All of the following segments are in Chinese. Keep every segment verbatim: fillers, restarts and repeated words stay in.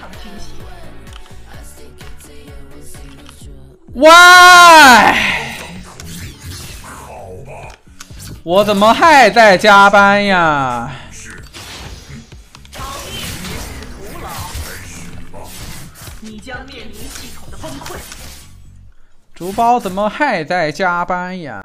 喂，我怎么还在加班呀？ 你将面临系统的崩溃。 猪包怎么还在加班呀？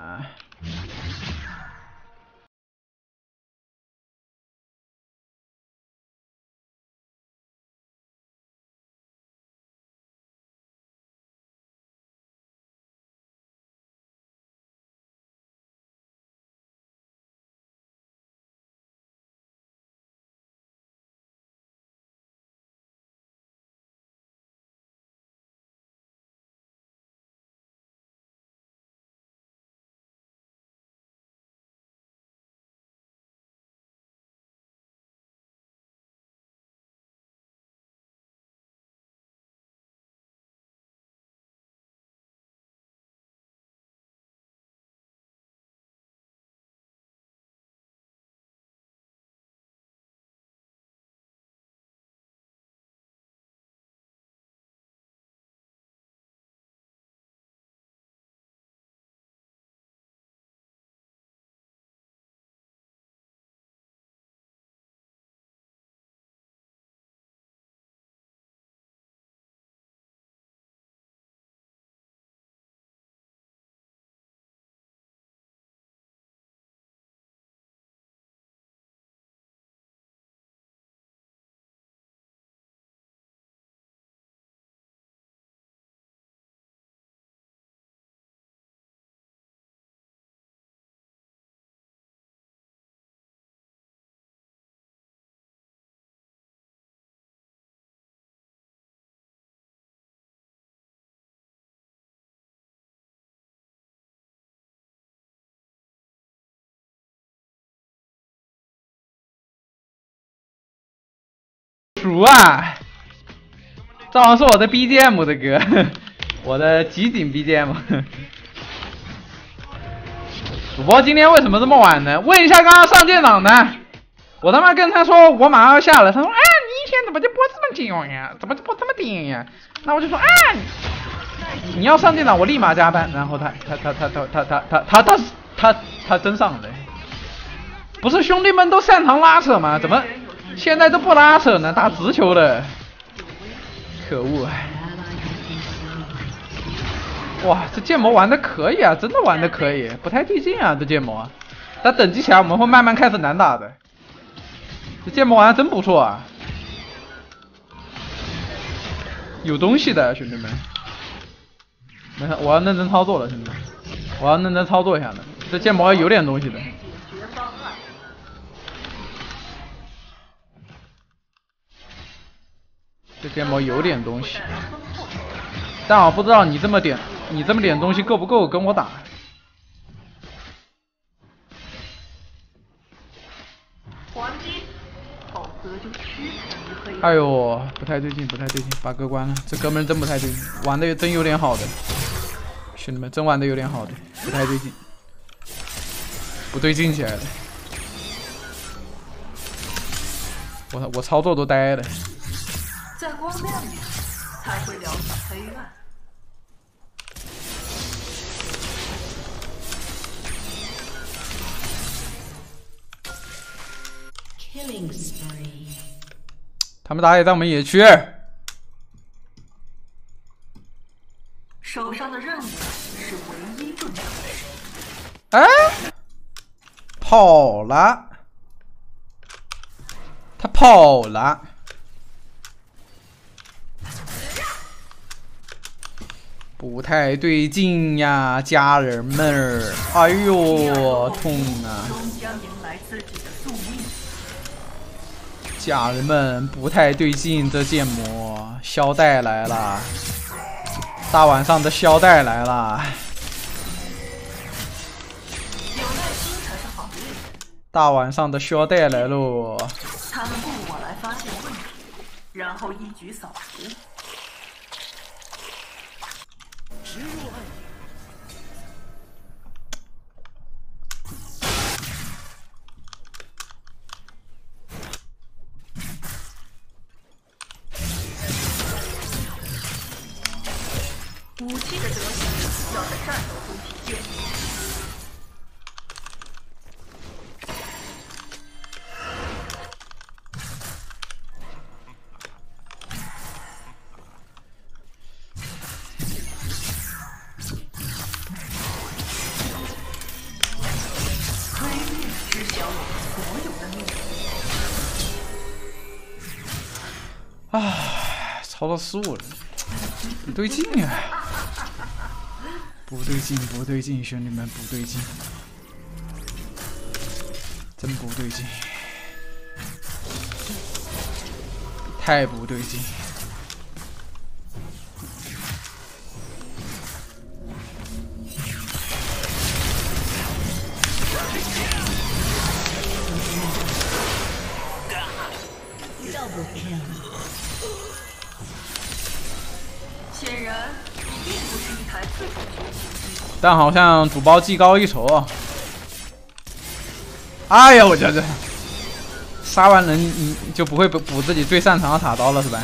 熟啊！这好像是我的 B G M 的歌，我的集锦 B G M。主播今天为什么这么晚呢？问一下刚刚上舰长呢？我他妈跟他说我马上要下了，他说啊你一天怎么就播这么久呀？怎么就播这么点呀？那我就说啊你要上舰长我立马加班，然后他他他他他他他他他他他他真上了。不是兄弟们都擅长拉扯吗？怎么现在都不拉扯呢？打直球了，可恶！哇，这剑魔玩的可以啊，真的玩的可以，不太对劲啊，这剑魔。但等级起来我们会慢慢开始难打的。这剑魔玩的真不错啊，有东西的兄弟们。没事，我要认真操作了，兄弟们，我要认真操作一下的。这剑魔有点东西的。这剑魔有点东西，但我不知道你这么点，你这么点东西够不够跟我打？哎呦，不太对劲，不太对劲，把歌关了。这哥们真不太对劲，玩的真有点好的，兄弟们真玩的有点好的，不太对劲，不对劲起来了。我我操作都呆了。 在光亮里才会了解黑暗。 Killing spree。 他们打野在我们野区。 手上的任务是唯一重要的事。 哎，跑了，他跑了。不太对劲呀，家人们！哎呦，痛啊！家人们，不太对劲，这剑魔萧带来了，大晚上的萧带来了，大晚上的萧带来喽！ 他们雇我来发现问题，然后一举扫除。植入暗影。 武器的德行要在战斗中体现。黑夜知晓我们所有的秘密。 啊，超到十五了，不对劲啊！不对劲，不对劲，兄弟们，不对劲，真不对劲，太不对劲。 显然，你并不是一台自主学习机。 但好像主包技高一筹啊！哎呀，我觉着杀完人你就不会补自己最擅长的塔刀了，是吧？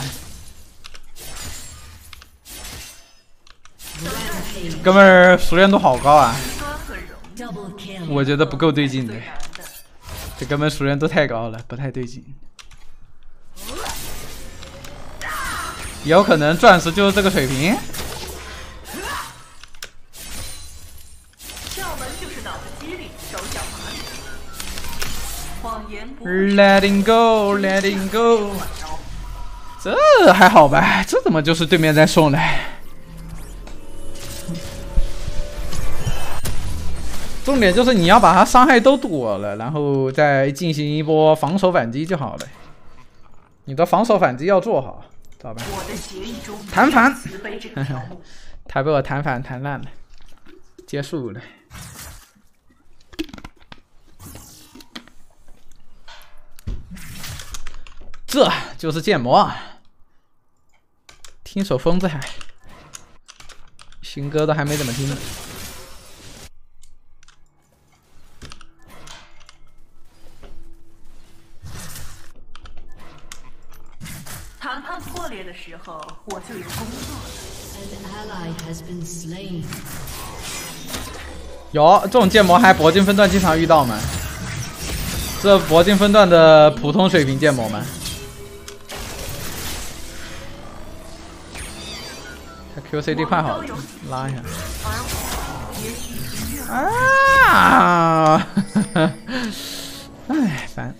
哥们儿熟练度好高啊！我觉得不够对劲的，这哥们儿熟练度太高了，不太对劲。也有可能钻石就是这个水平。 窍门就是脑子机灵，手脚麻利。谎言不 Letting go, letting go。这还好吧？这怎么就是对面在送呢？重点就是你要把他伤害都躲了，然后再进行一波防守反击就好了。你的防守反击要做好。知道吧？弹反，他被我弹反弹烂了，结束了。这就是剑魔啊！听首疯子海，新歌都还没怎么听呢。 谈判破裂的时候，我就有工作了。 有这种剑魔还铂金分段经常遇到吗？这铂金分段的普通水平剑魔吗？他 Q C D 快好了，拉一下。啊！哎，烦。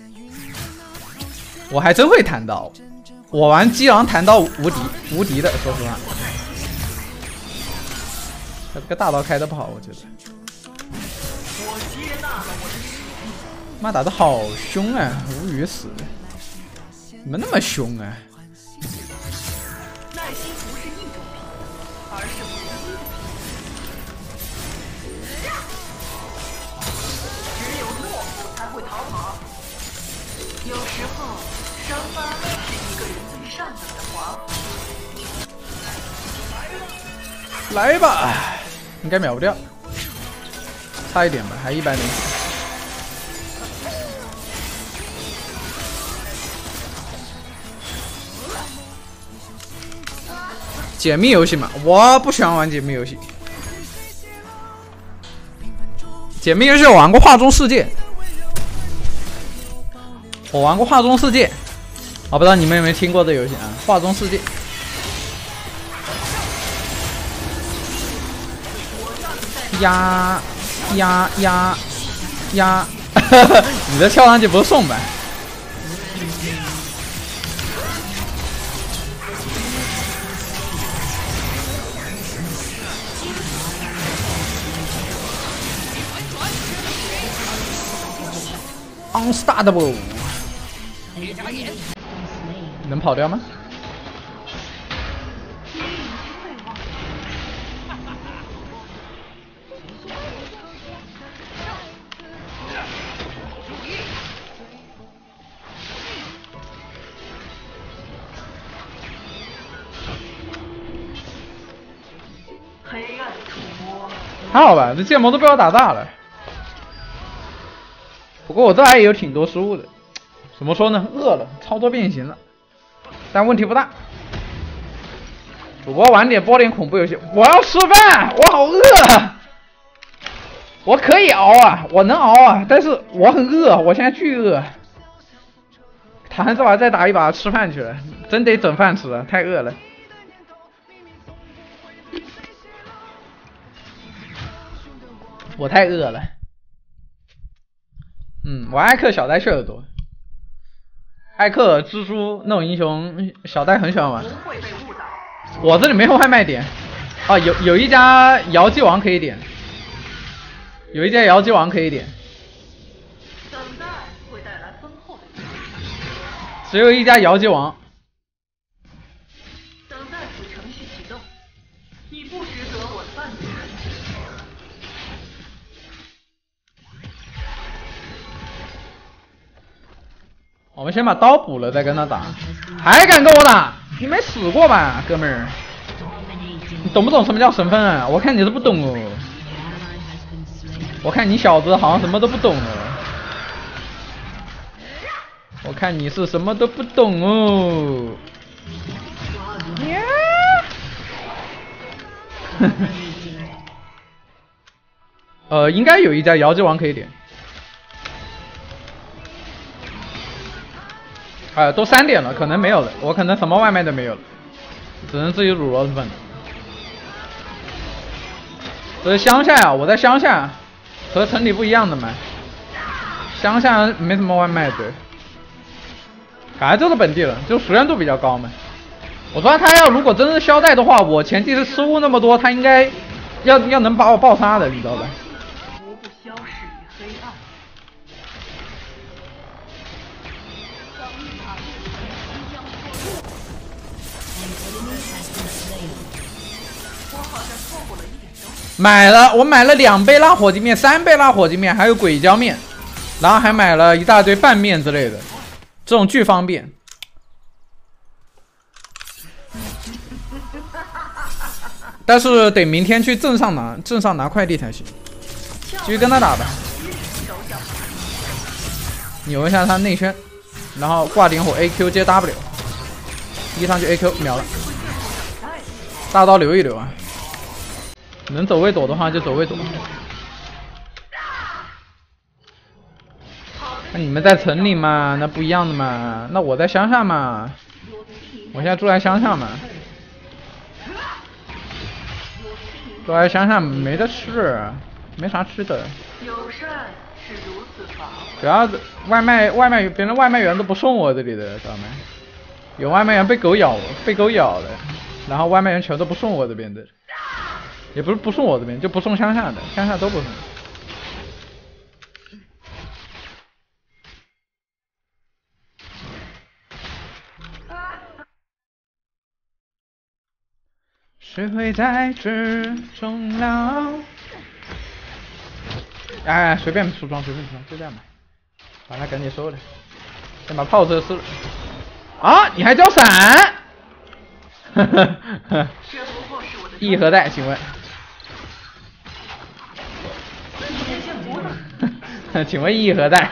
我还真会弹刀，我玩激昂弹刀无敌无敌的，说实话。他这个大刀开的不好，我觉得。妈打的好凶啊，无语死了！怎么那么凶啊？ 耐心不是一种品，而是唯一的品。只有懦夫才会逃跑。有时候，伤疤是一个人最善良的华服。 来吧，应该秒不掉，差一点吧，还一百零四。解密游戏嘛，我不喜欢玩解密游戏。解密游戏我玩过《画中世界》，我玩过《画中世界》，我不知道你们有没有听过这游戏啊，《画中世界》。呀呀呀呀！你的跳上去不是送吧？Unstoppable， 能跑掉吗？ 黑暗触摸， 还好吧，这剑魔都被我打大了。不过我这还有挺多失误的，怎么说呢？饿了，操作变形了，但问题不大。 主播晚点播点恐怖游戏，我要吃饭，我好饿。我可以熬啊，我能熬啊，但是我很饿，我现在巨饿。他还这会再打一把吃饭去了，真得整饭吃了，太饿了。我太饿了。嗯，我艾克小戴确实多。艾克、蜘蛛那种英雄，小戴很喜欢玩。我这里没有外卖点，啊，有有一家瑶姬王可以点，有一家瑶姬王可以点。 等待会带来丰厚的结果。 只有一家瑶姬王。 等待此程序启动，你不值得我的半点人情。 我们先把刀补了，再跟他打。还敢跟我打？你没死过吧，哥们儿？你懂不懂什么叫身份啊？我看你是不懂哦。我看你小子好像什么都不懂哦。我看你是什么都不懂哦。呀！呃，应该有一家瑶姬王可以点。哎、呃，都三点了，可能没有了，我可能什么外卖都没有了，只能自己卤螺蛳粉。这是乡下呀，我在乡下，和城里不一样的嘛。乡下没什么外卖，对。感觉就是本地人，就熟练度比较高嘛。我说他要如果真是萧代的话，我前期是失误那么多，他应该要要能把我爆杀的，你知道吧？ 无不消逝于黑暗。 买了，我买了两杯辣火鸡面，三杯辣火鸡面，还有鬼椒面，然后还买了一大堆拌面之类的，这种巨方便。但是得明天去镇上拿，镇上拿快递才行。继续跟他打吧，扭一下他内圈，然后挂点火 A Q 接 W， 一上去 A Q 秒了，大刀留一留啊。能走位躲的话就走位躲。那你们在城里嘛，那不一样的嘛。那我在乡下嘛，我现在住在乡下嘛，住在乡下没得吃，没啥吃的。 友善是如此乏味。 主要外卖外卖别人外卖员都不送我这里的，知道吗？有外卖员被狗咬，被狗咬了，然后外卖员全都不送我这边的。也不是不送我这边，就不送乡下的，乡下都不送。谁会在之中老？哎，随便出装，随便出装，就这样吧。把他赶紧收了，先把炮车撕了。啊，你还交闪？呵呵呵。义和带，请问？请问义和带？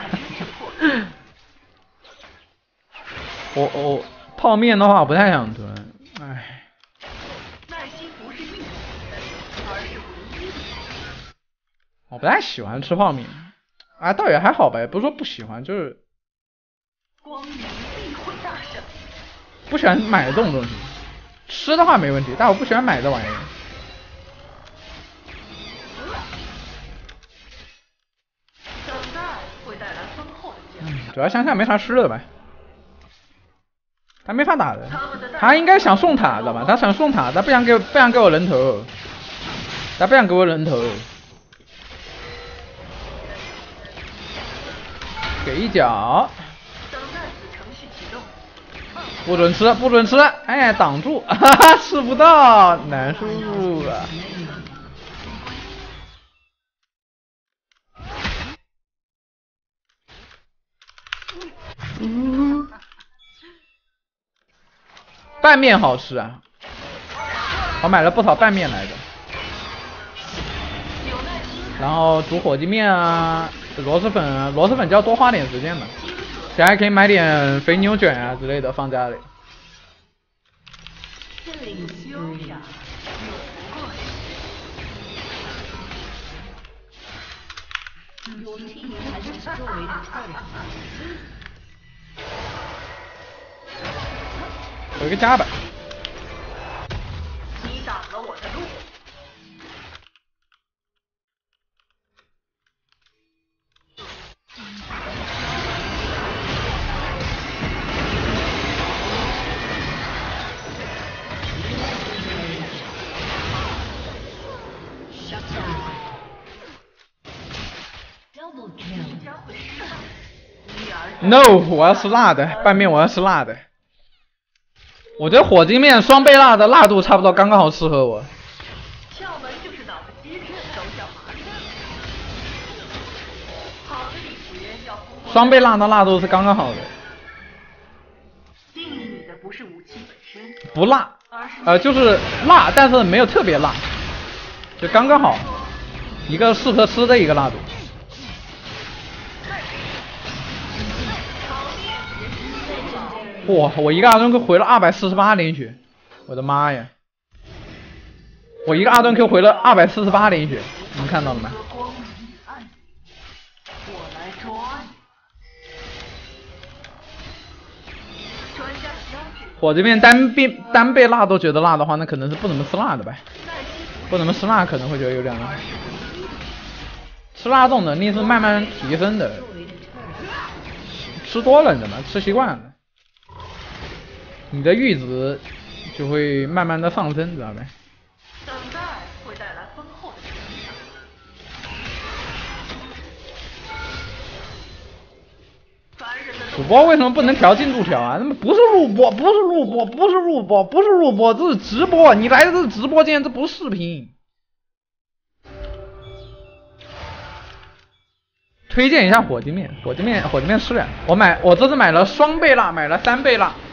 我我泡面的话我不太想吞，唉。 耐心不是运气，而是唯一。 我不太喜欢吃泡面，啊，倒也还好吧，也不是说不喜欢，就是光明必会大胜。 不喜欢买这种东西。吃的话没问题，但我不喜欢买这玩意儿。 等待会带来丰厚的结果。 嗯，主要乡下没啥吃的呗。他没法打的，他应该想送塔知道吧？他想送塔，他不想给不想给我人头，他不想给我人头。给一脚。 等待此程序启动。 不准吃，不准吃！哎，挡住，哈哈，吃不到，难受啊！嗯，拌面好吃啊！我买了不少拌面来着，然后煮火鸡面啊，螺蛳粉啊，螺蛳粉就要多花点时间嘛。现在可以买点肥牛卷啊之类的放家里。 Killing 忧 spree. 伤有不过时。 Your team has destroyed a turret. 有一个加吧。 你挡了我的路。 Shut down. Double kill. 将会失败。一而再 No， 我要吃辣的，拌面我要吃辣的。我觉得火鸡面双倍辣的辣度差不多，刚刚好适合我。 窍门就是脑子机智，手脚麻利。好的历史要通过。 双倍辣的辣度是刚刚好的， 定义你的不是武器本身， 不辣， 而是呃，就是辣，但是没有特别辣，就刚刚好，一个适合吃的一个辣度。哇，我一个二段 Q 回了二百四十八连血，我的妈呀！我一个二段 Q 回了二百四十八连血，你们看到了吗？ 光明与暗，我来抓你。专家的标志， 我这边单倍单倍辣都觉得辣的话，那可能是不怎么吃辣的吧？ 耐心不怎么吃辣可能会觉得有点辣。吃辣这种能力是慢慢提升的，吃多了你知道吗？吃习惯了，你的阈值就会慢慢的上升，知道没？ 等待会带来丰厚的成长。凡人的主播为什么不能调进度条啊？那么不是录播，不是录播，不是录播，不是录播，这是直播。你来的这是直播间，这不是视频。推荐一下火鸡面，火鸡面，火鸡面吃点。我买，我这次买了双倍辣，买了三倍辣。